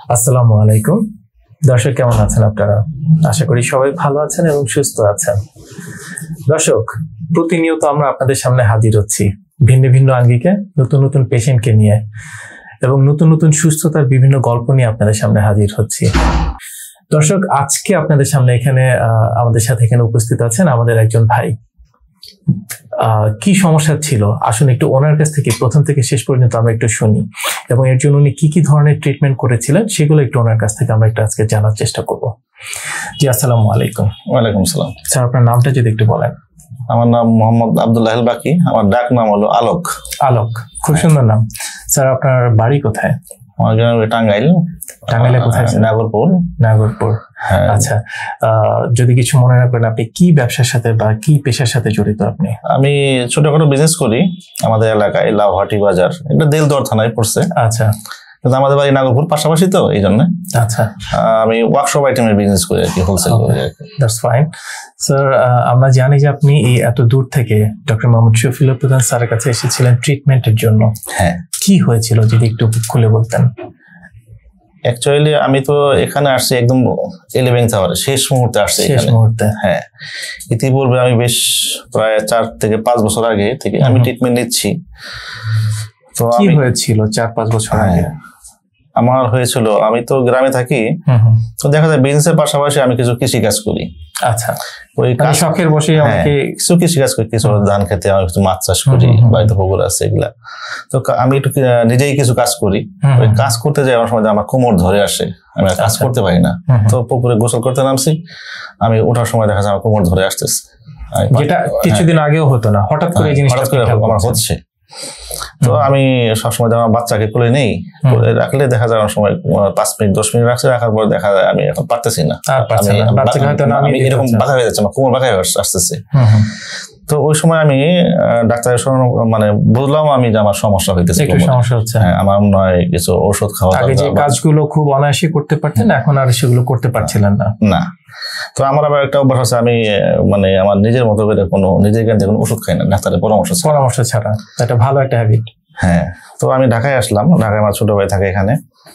আসসালামু আলাইকুম দর্শক, কেমন আছেন আপনারা? আশা করি সবাই ভালো আছেন এবং সুস্থ আছেন। দর্শক, প্রতিনিয়ত আমরা আপনাদের সামনে হাজির হচ্ছি ভিন্ন ভিন্ন আঙ্গিকে নতুন নতুন পেশেন্টকে নিয়ে এবং নতুন নতুন সুস্থতার বিভিন্ন গল্প নিয়ে আপনাদের সামনে হাজির হচ্ছি। দর্শক, আজকে আপনাদের সামনে এখানে আমাদের সাথে এখানে উপস্থিত আছেন আমাদের একজন ভাই। কি সমস্যা ছিল আসুন একটু ওনার কাছ থেকে প্রথম থেকে শেষ পর্যন্ত আমরা একটু শুনি এবং এর জন্য উনি কি কি ধরনের ট্রিটমেন্ট করেছিলেন সেগুলো একটু ওনার কাছ থেকে আমরা একটু আজকে জানার চেষ্টা করব। জি, আসসালামু আলাইকুম। ওয়ালাইকুম সালাম। স্যার, আপনার নামটা যদি একটু বলেন। আমার নাম মোহাম্মদ আব্দুল্লাহ বাকি, আমার ডাক নাম হলো আলোক। আলোক, খুব সুন্দর নাম। স্যার, আপনার বাড়ি কোথায়? আমার গ্রাম টাঙ্গাইল। টাঙ্গাইলে কোথায়? নাগরপুর। নাগরপুর, আচ্ছা। যদি কিছু মনে না করেন, আপনি কি ব্যবসার সাথে বা কি পেশার সাথে জড়িত? আপনি? আমি ছোটখাটো বিজনেস করি আমাদের এলাকায়, লাউহাটি বাজার, এটা দেলদুয়ার থানায় পড়ছে। আচ্ছা, কিন্তু আমাদের বাড়ি নাগরপুর পাশাপাশি, তো এই জন্য আচ্ছা আমি ওয়ার্কশপ আইটেমের বিজনেস করি আর কি, হোলসেল করি আর কি। That's fine. স্যার, আমরা জানি যে আপনি এই এত দূর থেকে ডক্টর.মd. শফিউল্লাহ প্রধান স্যারের কাছে এসেছিলেন ট্রিটমেন্টের জন্য। হ্যাঁ, কি হয়েছিল যদি একটু খুলে বলতেন? অ্যাকচুয়ালি আমি তো এখানে আসছি একদম 11th আওয়ারে, শেষ মুহূর্তে আসছি। শেষ মুহূর্তে? হ্যাঁ, ইতিপূর্বে আমি বেশ প্রায় 4 থেকে 5 বছর আগে থেকে আমি ট্রিটমেন্ট নিচ্ছি। তো কি হয়েছিল 4-5 বছর আগে? আমার হয়েছিল, আমি তো গ্রামে থাকি, তো দেখা যায় বিজনেসের পাশাপাশি আমি কিছু কৃষি কাজ করি। আচ্ছা, ওই শখের বসে কিছু কৃষি কাজ করি, কিছু ধান খেতে, আমি কিছু মাছ চাষ করি, বাড়িতে পুকুর আছে এগুলা। তো আমি একটু নিজেই কিছু কাজ করি। ওই কাজ করতে যাই আমার সময় আমার কোমর ধরে আসে, আমি আর কাজ করতে পারি না। তো পুকুরে গোসল করতে নামছি, আমি ওঠার সময় দেখা যায় আমার কোমর ধরে আসতেছে, যেটা কিছুদিন আগেও হতো না, হঠাৎ করে জিনিসটা আমার হচ্ছে। তো আমি সবসময় আমার বাচ্চাকে কোলে নেই, রাখলে দেখা যায় অনেক সময় 5 মিনিট 10 মিনিট রাখছে, রাখার পর দেখা যায় আমি এখন পারতেছি না, আমি এরকম বাঁকা হয়ে যাচ্ছে, আমার কোমর বাঁকা হয়ে আসতেছে। তো ওই সময় আমি ডাক্তারের মানে বুঝলাম আমি যে আমার সমস্যা হইতেছে, সমস্যা হচ্ছে। আমার মনে হয় কিছু ওষুধ খাওয়া। আগে যে কাজগুলো খুব অনায়াসে করতে পারতেন, এখন আর সেগুলো করতে পারছিলেন না। না, তো আমার আবার একটা অভ্যাস আছে, আমি মানে আমার নিজের মতো করে কোনো নিজের জ্ঞান কোনো ওষুধ খাই না, ডাক্তারের পরামর্শ ছাড়া। এটা ভালো একটা হ্যাবিট। হ্যাঁ, তো আমি ঢাকায় আসলাম, ঢাকায় আমার ছোট ভাই থাকে এখানে।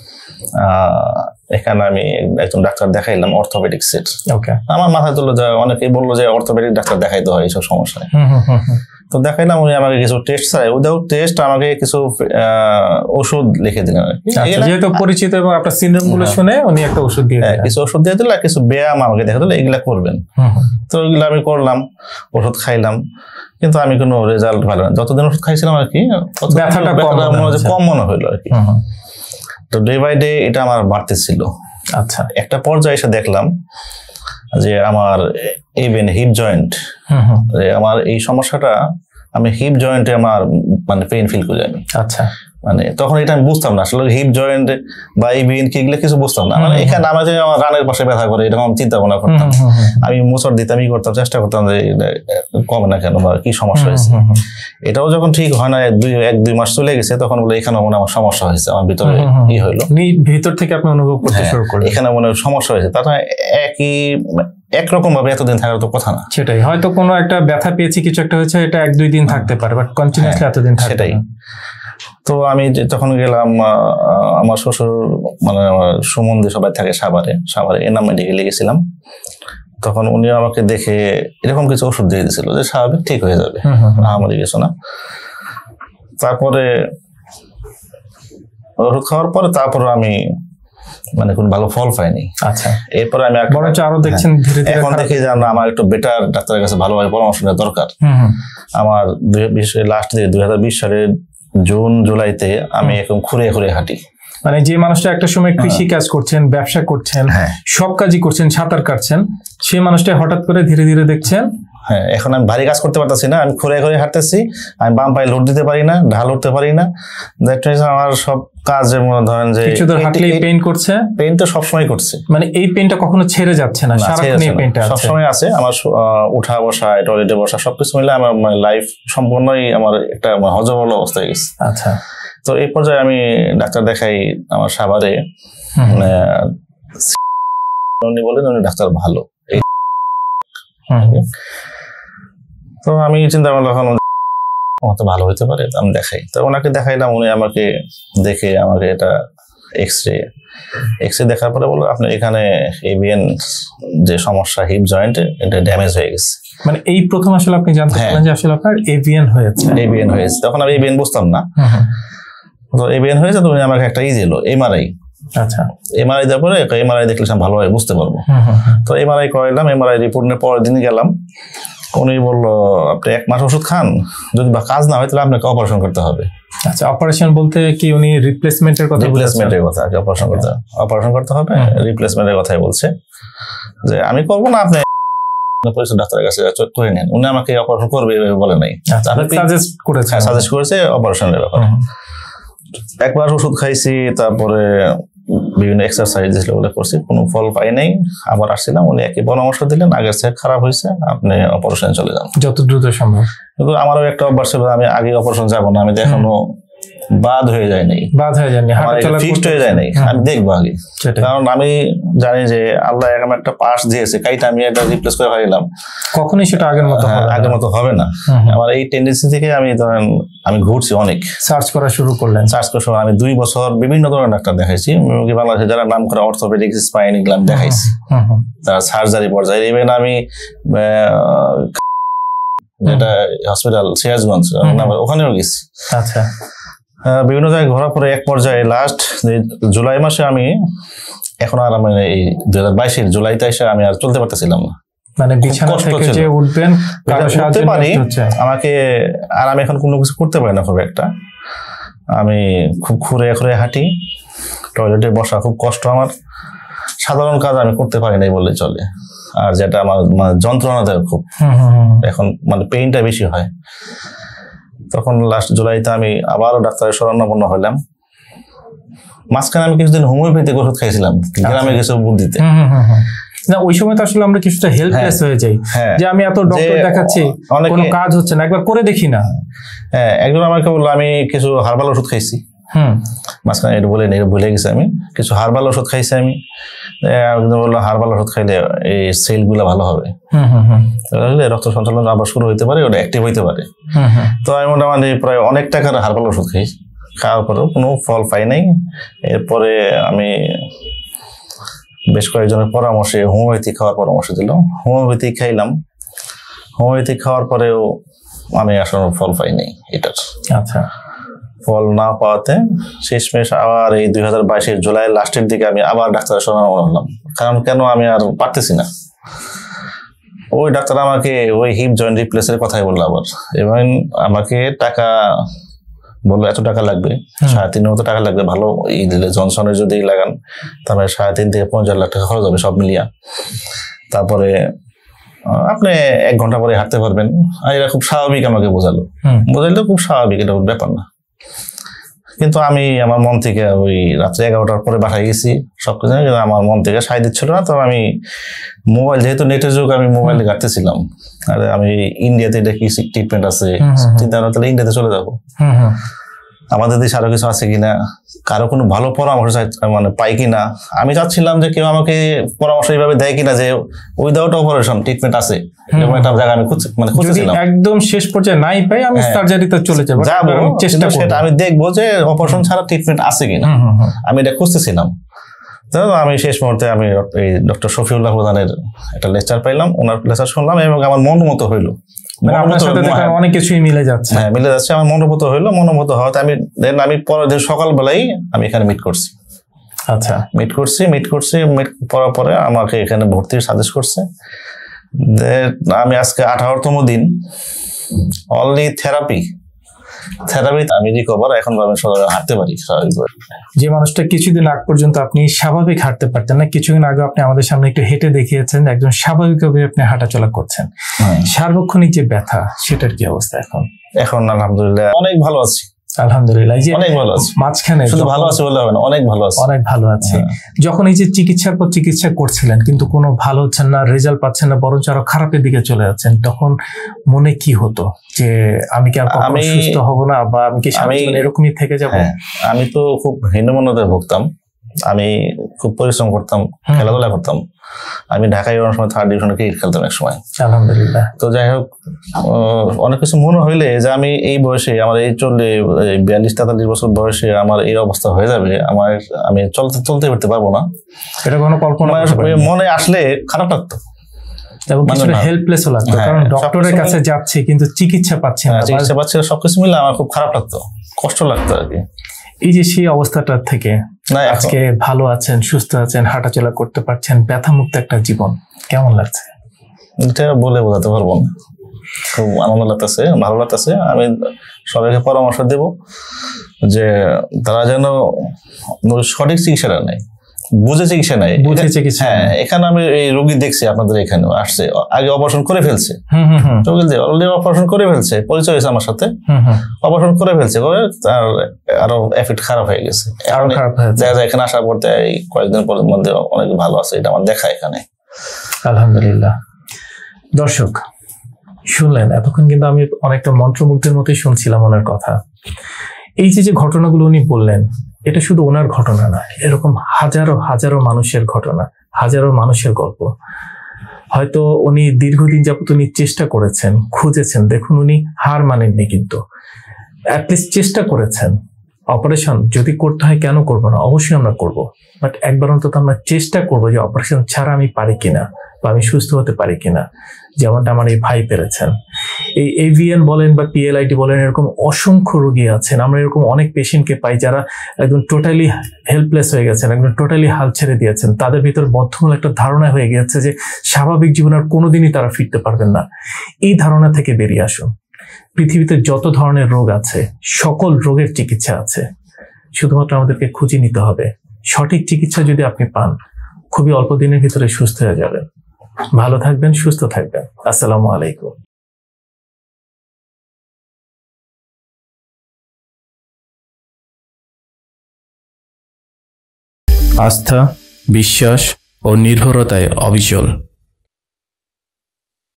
এখানে আমি একজন ডাক্তার দেখাইলাম, অর্থোপেডিক্সের। আমার মাথায় তুললো যে অনেকেই বললো যে অর্থোপেডিক ডাক্তার দেখাইতে হয় এইসব সমস্যায়। তো দেখাইলাম, উনি আমাকে কিছু টেস্ট চাই, উইদাউট টেস্ট আমাকে কিছু ওষুধ লিখে দিলেন। যেহেতু পরিচিত এবং আপনার সিনড্রোম গুলো শুনে উনি একটা ওষুধ দিয়ে দিলেন, কিছু ওষুধ দিয়ে দিল, কিছু ব্যায়াম আমাকে দেখা দিল, এগুলা করবেন। তো ওইগুলো আমি করলাম, ওষুধ খাইলাম, কিন্তু আমি কোনো রেজাল্ট ভালো না। যতদিন ওষুধ খাইছিলাম আর কি, ব্যথাটা কম মনে হইলো আর কি। তো ডে বাই ডে এটা আমার বাড়তেছিল। আচ্ছা, একটা পর্যায়ে এসে দেখলাম যে আমার AVN হিপ জয়েন্ট, আমার এই সমস্যাটা, আমি হিপ জয়েন্টে আমার মানে পেইন ফিল করি আমি। আচ্ছা, মানে তখন এটা আমি বুঝতাম না আসলে হিপ জয়েন্ট বা AVN কি, এগুলো কিছু বুঝতাম না। মানে এখানে আমার যে আমার রানের পাশে ব্যথা করে এরকম চিন্তা ভাবনা করতাম, আমি মোচড় দিতাম, করতাম, চেষ্টা করতাম যে কমে না কেন বা কি সমস্যা হয়েছে। এটাও যখন ঠিক হয় না, 1-2 মাস চলে গেছে, তখন বলে এখানে মনে আমার সমস্যা হয়েছে, আমার ভিতরে কি হইলো, ভিতর থেকে আপনি অনুভব করতে শুরু করলেন এখানে মনে সমস্যা হয়েছে। তার একরকম ভাবে এতদিন থাকার তো কথা না। সেটাই, হয়তো কোনো একটা ব্যথা পেয়েছি, কিছু একটা হয়েছে, এটা 1-2 দিন থাকতে পারে, বাট কন্টিনিউয়াসলি এতদিন থাকে। সেটাই। তো আমি তখন গেলাম, আমার শ্বশুর মানে আমার সম্বন্ধে সবাই থাকে সাভারে এনাম মেডিকেলে গেছিলাম। তখন উনি আমাকে দেখে এরকম কিছু ওষুধ দিয়ে দিয়েছিল যে স্বাভাবিক ঠিক হয়ে যাবে, আমারই কিছু না। তারপরে ওষুধ খাওয়ার পরে তারপরে আমি মানে কোন ভালো ফল পাইনি। আচ্ছা, এরপরে আমি আরো দেখছেন এখন দেখি যে আমার একটু বেটার ডাক্তারের কাছে ভালোভাবে পরামর্শ নেওয়া দরকার। আমার লাস্ট দিকে 2020 সালের জুন জুলাইতে আমি এখন খুঁড়ে হাঁটি। মানে যে মানুষটা একটা সময় কৃষি কাজ করছেন, ব্যবসা করছেন, সব কাজই করছেন, সাঁতার কাটছেন, সেই মানুষটা হঠাৎ করে ধীরে ধীরে দেখছেন হ্যাঁ, এখন আমি ভারী কাজ করতে পারতেছি না, আমি খুঁড়ে হাঁটতেছি, আমি বাম পায়ে লোড দিতে পারি না, ঢাল উঠতে পারি না। আমার সব কাজ মনে ধরেন যে পেইন করছে, পেইন তো সবসময় করছে, মানে এই পেইনটা কখনো ছেড়ে যাচ্ছে না, সারাক্ষণ এই পেইনটা সবসময় আছে। আমার উঠা বসা, টয়লেটে বসা সবকিছু মিলে আমার লাইফ সম্পূর্ণই আমার একটা হজবল অবস্থা হয়ে গেছে। আচ্ছা, তো এই পর্যায়ে আমি ডাক্তার দেখাই আমার সাভারে, উনি বলেন উনি ডাক্তার ভালো। তো আমি চিন্তা করলাম ভালো হইতে পারে, আমি দেখাই। তো ওনাকে দেখাইলাম, উনি আমাকে দেখে আমাকে এটা এক্স রে দেখার পরে বললো আপনি এখানে AVN যে সমস্যা হিপ জয়েন্টে এটা ড্যামেজ হয়ে গেছে। মানে এই প্রথম আসলে আপনি জানতে পারলেন যে আসলে আপনার AVN হয়েছে। তখন আমি AVN বুঝতাম না। তো AVN হয়েছে, তো আমাকে একটা দিলো MRI। আচ্ছা, MRI দেওয়ার পরে MRI দেখলে আমি ভালোভাবে বুঝতে পারবো। তো MRI করাইলাম, MRI রিপোর্টের পরের দিন গেলাম, উনি বললো আপনি 1 মাস ওষুধ খান, যদি বা কাজ না হয় তাহলে আপনাকে অপারেশন করতে হবে। আচ্ছা, অপারেশন বলতে কি উনি রিপ্লেসমেন্টের কথা আর কি, অপারেশন করতে হবে, রিপ্লেসমেন্টের কথাই বলছে। যে আমি করবো না, আপনি ডাক্তারের কাছে করে নেন। উনি আমাকে অপারেশন করবে বলে নাই, সাজেস্ট করেছে অপারেশনের ব্যাপারে। একবার ওষুধ খাইছি, তারপরে বিভিন্ন এক্সারসাইজ বলে করছি, কোনো ফল পাই নাই। আবার আসছিলাম, উনি একই পরামর্শ দিলেন, আগের চেয়ে খারাপ হয়েছে, আপনি অপারেশনে চলে যান যত দ্রুত সম্ভব। কিন্তু আমারও একটা অভ্যাস ছিল, আমি আগে অপারেশন যাবো না, আমি এখনো বাদ হয়ে যায় নাই, ফিক্সড হয়ে যায় নাই, আমি দেখবো আগে। কারণ আমি জানি যে আল্লাহ একটা পাশ দিয়েছে, কাইটা আমি এটা রিপ্লেস করে ফেলাম, কখনোই সেটা আগের মতো হবে না। আমার এই টেন্ডেন্সি থেকে আমি ঘুরছি, অনেক সার্চ করা শুরু করলেন। আমি 2 বছর বিভিন্ন ধরনের ডাক্তার দেখাইছি, বাংলাদেশে যারা নাম করা অর্থোপেডিক, স্পাইন, এগুলো আমি দেখাইছি, তারা সার্জারি পর্যায়ে। ইভেন আমি যেটা হসপিটাল সিরাজগঞ্জ ওখানেও গেছি। আচ্ছা, বিভিন্ন জায়গায় ঘোরার পরে এক পর্যায়ে লাস্ট জুলাই মাসে আমি এখন আর এই 2022-এর জুলাইতে এসে আমি আর চলতে পারতেছিলাম না। মানে বিছানা থেকে যে উঠবেন, উঠতে পারি আমাকে, আর আমি এখন কোনো কিছু করতে পারি না খুব একটা। আমি খুব খুঁড়ে হাঁটি, টয়লেটে বসা খুব কষ্ট আমার, সাধারণ কাজ আমি করতে পারি নাই বললে চলে। আর যেটা আমার যন্ত্রণা দেয় খুব, এখন পেইনটা বেশি হয়। তখন লাস্ট জুলাইতে আমি আবারও ডাক্তারের শরণাপন্ন হইলাম। মাঝখানে আমি কিছুদিন হোমিওপ্যাথিক ওষুধ খাইছিলাম গ্রামে কিছু বুদ্ধিতে। না, ওই সময় তো আসলে আমরা কিছুটা হেল্পলেস হয়ে যাই, যে আমি এত ডক্টর দেখাচ্ছি, কোনো কাজ হচ্ছে না, একবার করে দেখি না। হ্যাঁ, একজন আমাকে বললো আমি কিছু হার্বাল ওষুধ খাইছি, মাঝখানে এটা ভুলে গেছি, আমি কিছু হার্বাল ওষুধ খাইছি। আমি বললো হার্বাল ওষুধ খাইলে এই সেল গুলা ভালো হবে, রক্ত সঞ্চালন আবার শুরু হইতে পারে, ওটা অ্যাক্টিভ হইতে পারে। তো আমি মোটামুটি প্রায় অনেক টাকার হার্বাল ওষুধ খাই, খাওয়ার পরেও কোনো ফল পাই নাই। এরপরে আমি বেশ কয়েকজনের পরামর্শে হোমিওপ্যাথি খাওয়ার পরামর্শ দিল, হোমিওপ্যাথি খাইলাম। হোমিওপ্যাথি খাওয়ার পরেও আমি আসলে ফল পাই নাই এটার। আচ্ছা, ফল না পাওয়াতে শেষমেশ আবার এই 2022-এর জুলাই লাস্টের দিকে আমি আবার ডাক্তারের শরণাপন্ন হলাম। কারণ কেন আমি আর পারতেছি না। ওই ডাক্তার আমাকে ওই হিপ জয়েন্ট রিপ্লেসের কথাই বললো আবার, এবং আমাকে টাকা বললো এত টাকা লাগবে, 3.5 মতো টাকা লাগবে, ভালো ই দিলে জনসনের যদি লাগান তারপরে 3.5 থেকে 50 লাখ টাকা খরচ হবে সব মিলিয়া। তারপরে আপনি 1 ঘন্টা পরে হাঁটতে পারবেন। আর এরা খুব স্বাভাবিক আমাকে বোঝালো খুব স্বাভাবিক, এটা ব্যাপার না। কিন্তু আমি আমার মন থেকে ওই রাত্রে 11টার পরে বাসায় গেছি, সবকিছু আমার মন থেকে সায় দিচ্ছিল না। তো আমি মোবাইল, যেহেতু নেটের যুগ, আমি মোবাইলে ঘাটতেছিলাম। আর আমি ইন্ডিয়াতে এটা কি ট্রিটমেন্ট আছে চিন্তা করলাম, তাহলে ইন্ডিয়াতে চলে যাবো, আমাদের দেশে আরো কিছু আছে কিনা, কারো কোনো ভালো পরামর্শ পাই কিনা। আমি চাচ্ছিলাম যে কেউ আমাকে পরামর্শ এইভাবে দেয় কিনা যে উইদাউট অপারেশন ট্রিটমেন্ট আছে, এরকম একটা জায়গা আমি খুঁজছিলাম। একদম শেষ পর্যায়ে নাই পাই, আমি সার্জারিতে চলে যাবো, চেষ্টা সেটা আমি দেখবো যে অপারেশন ছাড়া ট্রিটমেন্ট আছে কিনা, আমি এটা খুঁজতেছিলাম। তো আমি শেষ মুহূর্তে আমি এই ডক্টর শফিউল্লাহ প্রধানের একটা লেকচার পাইলাম, ওনার লেকচার শুনলাম এবং আমার মনোমত হইলো। অনেক কিছুই মিলে যাচ্ছে, হ্যাঁ মিলে যাচ্ছে, আমার মনোভূত হইলো। মনোভূত হওয়াতে আমি পরের দিন সকালবেলাই আমি এখানে মিট করছি। আচ্ছা, মিট করার পরে আমাকে এখানে ভর্তির সাজেস্ট করছে। আমি আজকে 18তম দিন, অনলি থেরাপি আমি রিকভার, এখন আমি হাঁটতে পারি স্বাভাবিকভাবে। যে মানুষটা কিছুদিন আগ পর্যন্ত আপনি স্বাভাবিক হাঁটতে পারতেন না, কিছুদিন আগে আপনি আমাদের সামনে একটু হেঁটে দেখিয়েছেন, একজন স্বাভাবিকভাবে আপনি হাঁটাচলা করছেন। সার্বক্ষণিক যে ব্যথা, সেটার কি অবস্থা এখন? এখন আলহামদুলিল্লাহ অনেক ভালো আছি। আলহামদুলিল্লাহ, অনেক ভালো আছে। মাঝখানে শুধু ভালো আছে বললে হবে না, অনেক ভালো আছে, অনেক ভালো আছে। যখন এই যে চিকিৎসার পর চিকিৎসা করছিলেন কিন্তু কোনো ভালো হচ্ছেন না, রেজাল্ট পাচ্ছেন না, বরঞ্চ আরো খারাপের দিকে চলে যাচ্ছেন, তখন মনে কি হতো যে আমি কি আর কখনো সুস্থ হব না, বা আমি কি এরকমই থেকে যাব? আমি তো খুব হীনমন্যতায় ভুগতাম, আমি খুব পরিশ্রম করতাম, খেলাধুলা করতাম। আমি ঢাকায় অনেক সময় 3rd ডিভিশনে ক্রিকেট খেলতাম এক সময়। আলহামদুলিল্লাহ। তো যাই হোক, অনেক কিছু মনে হইলে যে আমি এই বয়সে, আমার এই 42-43 বছর বয়সে আমার এই অবস্থা হয়ে যাবে, আমি চলতে ফিরতে পারবো না, এটা কোনো কল্পনা মনে আসলে খারাপ লাগতো এবং কিছুটা হেল্পলেসও লাগতো, কারণ ডক্টরের কাছে যাচ্ছে কিন্তু চিকিৎসা পাচ্ছে না, সবকিছু মিলে আমার খুব খারাপ লাগতো, কষ্ট লাগতো আর কি। এই যে সেই অবস্থাটা থেকে আজকে ভালো আছেন, সুস্থ আছেন, হাঁটাচলা করতে পারছেন, ব্যথামুক্ত একটা জীবন, কেমন লাগছে? এটা বলে বোঝাতে পারবো না, খুব আনন্দ লাগতেছে, ভালো লাগতেছে। আমি সবাইকে পরামর্শ দেব যে তারা যেন সঠিক চিকিৎসাটা নেয়, বুঝে চিকিৎসা নেয়। হ্যাঁ, এখানে আমি এই রোগী দেখছি, আপনাদের এখানে আসছে, আগে অপারেশন করে ফেলছে, অলরেডি অপারেশন করে ফেলছে, পরিচয় হয়েছে আমার সাথে, অপারেশন করে ফেলছে, করে তার আরো এফেক্ট খারাপ হয়ে গেছে। দেখা যায় এখানে আসার পর কয়েকদিন পরের মধ্যে অনেক ভালো আছে, এটা আমার দেখা এখানে। আলহামদুলিল্লাহ। দর্শক শুনলেন, এতক্ষণ কিন্তু আমি অনেকটা মন্ত্রমুগ্ধের মতোই শুনছিলাম ওনার কথা। এই যে ঘটনাগুলো উনি বললেন, এটা শুধু ওনার ঘটনা না, এরকম হাজারো হাজারো মানুষের ঘটনা, হাজারো মানুষের গল্প। হয়তো উনি দীর্ঘদিন যাবত উনি চেষ্টা করেছেন, খুঁজেছেন, দেখুন উনি হার মানেননি, কিন্তু অ্যাটলিস্ট চেষ্টা করেছেন। অপারেশন যদি করতে হয় কেন করবো না, অবশ্যই আমরা করব, বাট একবার অন্তত আমরা চেষ্টা করবো যে অপারেশন ছাড়া আমি পারি কিনা বা আমি সুস্থ হতে পারি কিনা, যেমনটা আমার এই ভাই পেরেছেন। এই AVN বলেন বা PLID বলেন, এরকম অসংখ্য রোগী আছেন। আমরা এরকম অনেক পেশেন্টকে পাই যারা একদম টোটালি হেল্পলেস হয়ে গেছেন, একদম টোটালি হাল ছেড়ে দিয়েছেন। তাদের ভিতর বদ্ধমূল একটা ধারণা হয়ে গেছে যে স্বাভাবিক জীবন আর কোনোদিনই তারা ফিরতে পারবেন না। এই ধারণা থেকে বেরিয়ে আসুন। পৃথিবীতে যত ধরনের রোগ আছে, সকল রোগের চিকিৎসা আছে, শুধুমাত্র আমাদেরকে খুঁজে নিতে হবে। সঠিক চিকিৎসা যদি আপনি পান, খুবই অল্প দিনের ভিতরে সুস্থ হয়ে যাবেন। ভালো থাকবেন, সুস্থ থাকবেন। আসসালামু আলাইকুম। আস্থা, বিশ্বাস ও নির্ভরতায় অবিচল।